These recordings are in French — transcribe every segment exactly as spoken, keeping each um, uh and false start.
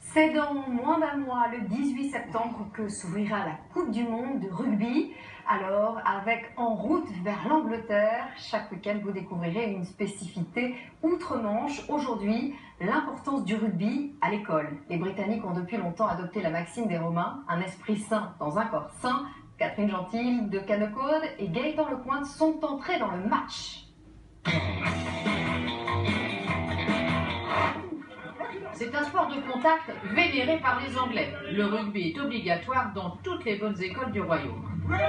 C'est dans moins d'un mois, le dix-huit septembre, que s'ouvrira la Coupe du Monde de rugby. Alors, avec En route vers l'Angleterre, chaque week-end vous découvrirez une spécificité outre-Manche. Aujourd'hui, l'importance du rugby à l'école. Les Britanniques ont depuis longtemps adopté la maxime des Romains, un esprit sain dans un corps sain. Catherine Gentil de Canecode et Gaëtan Lecointe sont entrés dans le match. C'est un sport de contact vénéré par les Anglais. Le rugby est obligatoire dans toutes les bonnes écoles du royaume.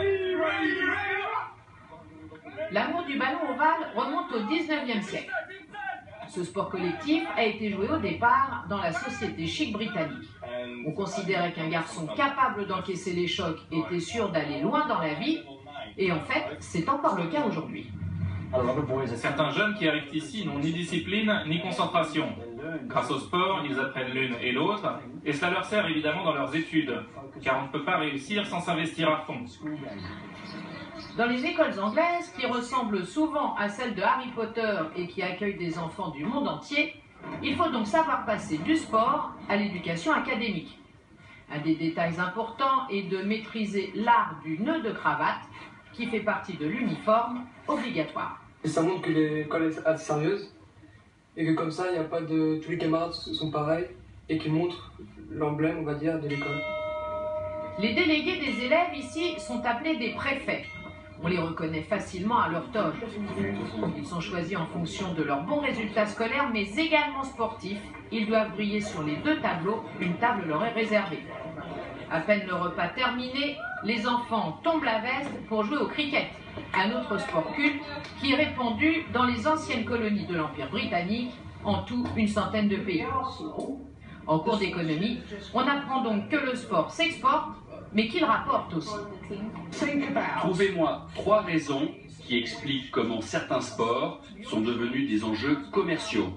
L'amour du ballon ovale remonte au dix-neuvième siècle. Ce sport collectif a été joué au départ dans la société chic britannique. On considérait qu'un garçon capable d'encaisser les chocs était sûr d'aller loin dans la vie, et en fait, c'est encore le cas aujourd'hui. Certains jeunes qui arrivent ici n'ont ni discipline ni concentration. Grâce au sport, ils apprennent l'une et l'autre, et cela leur sert évidemment dans leurs études, car on ne peut pas réussir sans s'investir à fond. Dans les écoles anglaises, qui ressemblent souvent à celles de Harry Potter et qui accueillent des enfants du monde entier, il faut donc savoir passer du sport à l'éducation académique. Un des détails importants est de maîtriser l'art du nœud de cravate, qui fait partie de l'uniforme obligatoire. Et ça montre que l'école est assez sérieuse, et que comme ça, il n'y a pas de... tous les camarades sont pareils, et qui montrent l'emblème, on va dire, de l'école. Les délégués des élèves ici sont appelés des préfets. On les reconnaît facilement à leur toge. Ils sont choisis en fonction de leurs bons résultats scolaires, mais également sportifs. Ils doivent briller sur les deux tableaux, une table leur est réservée. À peine le repas terminé, les enfants tombent la veste pour jouer au cricket, un autre sport culte qui est répandu dans les anciennes colonies de l'Empire britannique, en tout une centaine de pays. En cours d'économie, on apprend donc que le sport s'exporte, mais qu'il rapporte aussi. Trouvez-moi trois raisons qui expliquent comment certains sports sont devenus des enjeux commerciaux.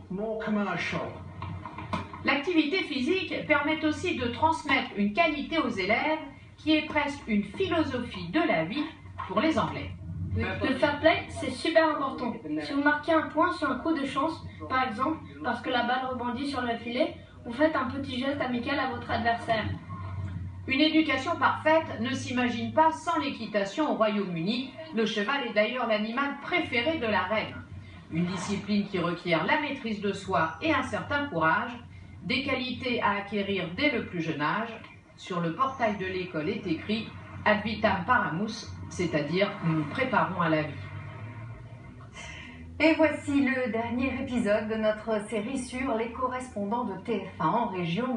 L'activité physique permet aussi de transmettre une qualité aux élèves qui est presque une philosophie de la vie pour les Anglais. Le fair play, c'est super important. Si vous marquez un point sur un coup de chance, par exemple, parce que la balle rebondit sur le filet, vous faites un petit geste amical à votre adversaire. Une éducation parfaite ne s'imagine pas sans l'équitation au Royaume-Uni. Le cheval est d'ailleurs l'animal préféré de la reine. Une discipline qui requiert la maîtrise de soi et un certain courage, des qualités à acquérir dès le plus jeune âge. Sur le portail de l'école est écrit « Ad vitam paramus », c'est-à-dire « Nous nous préparons à la vie ». Et voici le dernier épisode de notre série sur les correspondants de T F un en région.